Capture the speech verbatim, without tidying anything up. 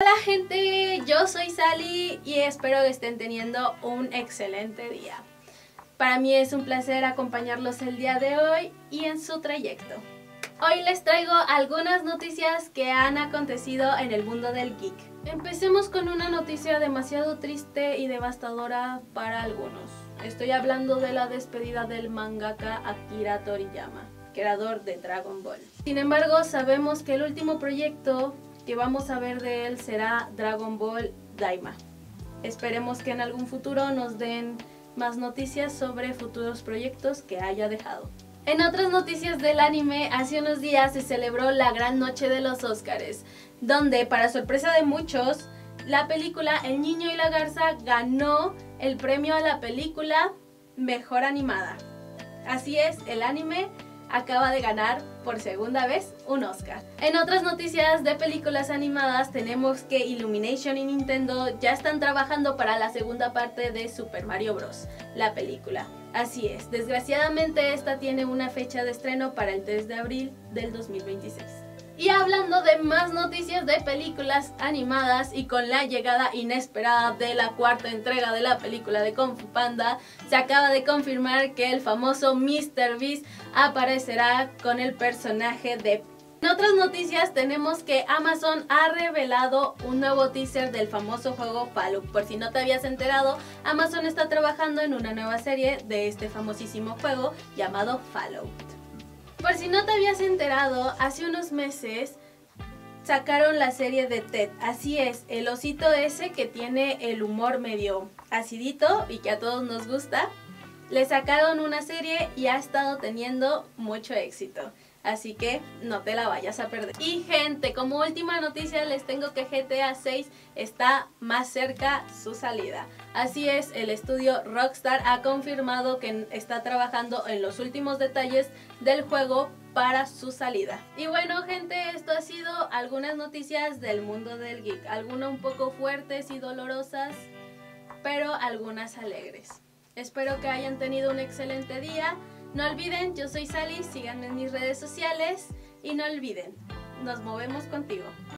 Hola gente, yo soy Sally y espero que estén teniendo un excelente día. Para mí es un placer acompañarlos el día de hoy y en su trayecto. Hoy les traigo algunas noticias que han acontecido en el mundo del geek. Empecemos con una noticia demasiado triste y devastadora para algunos. Estoy hablando de la despedida del mangaka Akira Toriyama, creador de Dragon Ball. Sin embargo, sabemos que el último proyecto que vamos a ver de él será Dragon Ball Daima. Esperemos que en algún futuro nos den más noticias sobre futuros proyectos que haya dejado. En otras noticias del anime, hace unos días se celebró la gran noche de los Óscares, donde, para sorpresa de muchos, la película El Niño y la Garza ganó el premio a la película Mejor Animada. Así es, el anime acaba de ganar por segunda vez un Oscar. En otras noticias de películas animadas tenemos que Illumination y Nintendo ya están trabajando para la segunda parte de Super Mario Bros., la película. Así es, desgraciadamente esta tiene una fecha de estreno para el tres de abril del dos mil veintiséis. Y hablando de más noticias de películas animadas y con la llegada inesperada de la cuarta entrega de la película de Kung Fu Panda, se acaba de confirmar que el famoso míster Beast aparecerá con el personaje de... En otras noticias tenemos que Amazon ha revelado un nuevo teaser del famoso juego Fallout. Por si no te habías enterado, Amazon está trabajando en una nueva serie de este famosísimo juego llamado Fallout. Por si no te habías enterado, hace unos meses sacaron la serie de Ted. Así es, el osito ese que tiene el humor medio acidito y que a todos nos gusta. Le sacaron una serie y ha estado teniendo mucho éxito. Así que no te la vayas a perder. Y gente, como última noticia les tengo que G T A seis está más cerca su salida. Así es, el estudio Rockstar ha confirmado que está trabajando en los últimos detalles del juego para su salida. Y bueno gente, esto ha sido algunas noticias del mundo del geek. Algunas un poco fuertes y dolorosas, pero algunas alegres. Espero que hayan tenido un excelente día. No olviden, yo soy Sally, síganme en mis redes sociales y no olviden, nos movemos contigo.